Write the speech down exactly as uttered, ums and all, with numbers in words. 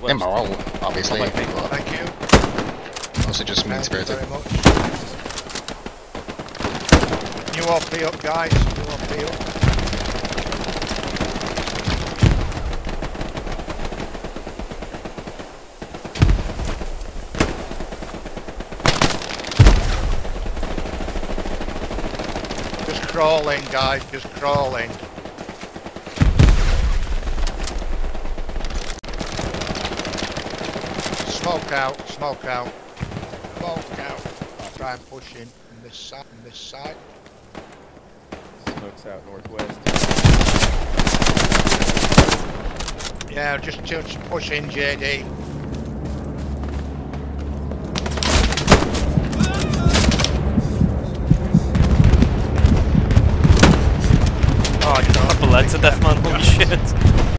northwest. Immoral, obviously. Oh, But Thank you. also just mean Thank you spirited. very much. New O P up, guys. New O P up. Just crawling, guys. Just crawling. Smoke out. Smoke out. Smoke out. I'll try and push in from this side. From this side. Smokes out northwest. Yeah, just just push in, J D. Oh, I got the legs to death, man. Holy shit.